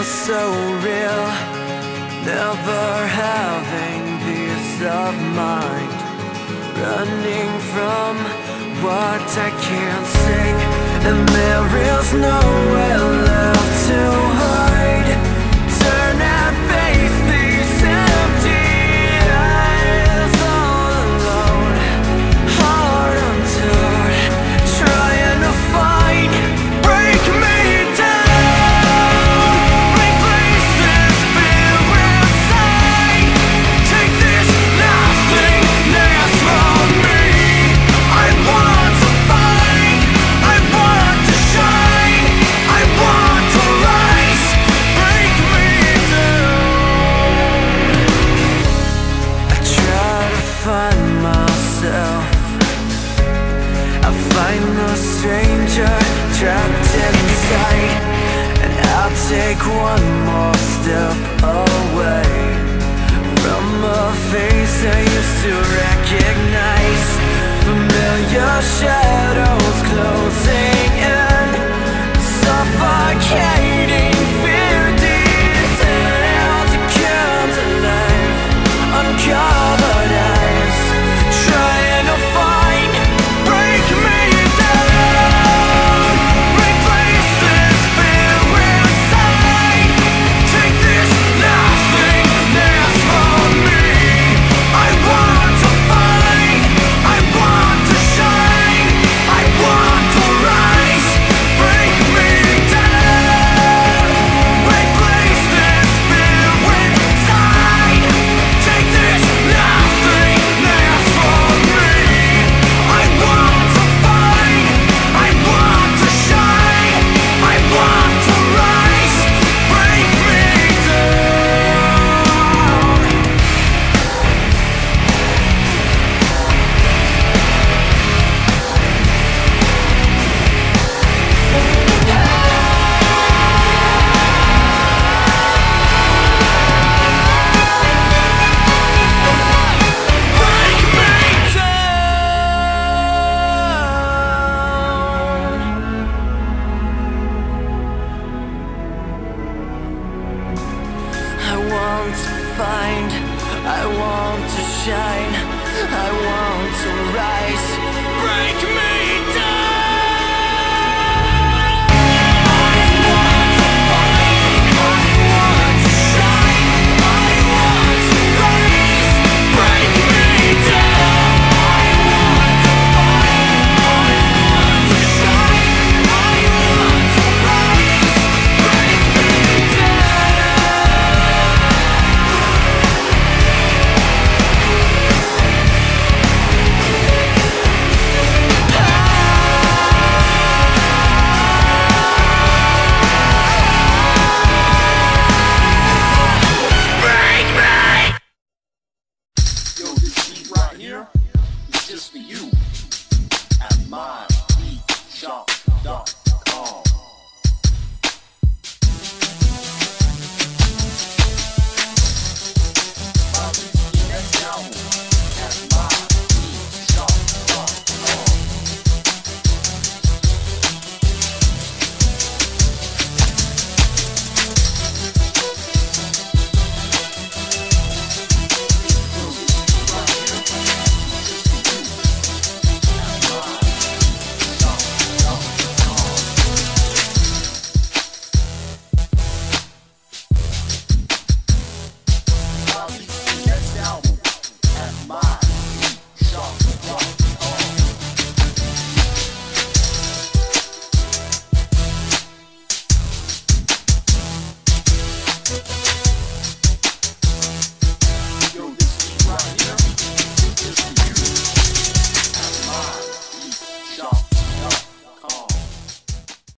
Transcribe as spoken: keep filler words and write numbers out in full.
so real, never having peace of mind, running from what I can't see, and there is nowhere left to hide. Turn and face these empty eyes, all alone, heart untorn, trying to find, break me down, replace this fear inside, take this nothingness from me. I want to find, I want to shine, I want to rise, break me down. I try to find myself, I find the stranger trapped inside, and I'll take one more step away from a face I used to recognize. Familiar shadows closing in, suffocating fear details to come to life, uncovered eyes, trying to find, break me down, replace this fear inside, take this nothingness from me. I want to find, I want to shine, I want to rise, break me down, replace this fear inside, take this nothingness from me. I want to find, I want to shine, I want to rise, break me down. Break me down. I want to find, I want to shine, I want to rise, break me down. I want to find, I want to shine, I want to rise, break me down. I want to find, I want to shine, I want to rise, break me Yo, this beat right here is just for you. At my beat shop dot